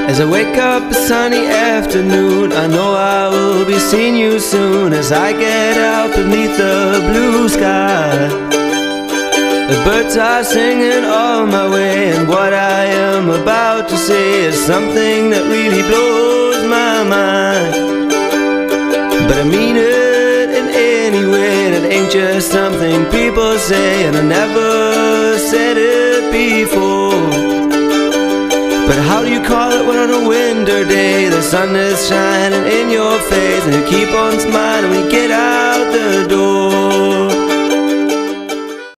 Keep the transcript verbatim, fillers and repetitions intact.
As I wake up a sunny afternoon, I know I will be seeing you soon as I get out beneath the blue sky. The birds are singing on my way, and what I am about to say is something that really blows my mind. But I mean it in any way, and it ain't just something people say, and I never said it before. But how do you call it when on a winter day the sun is shining in your face and you keep on smiling when you get out the door?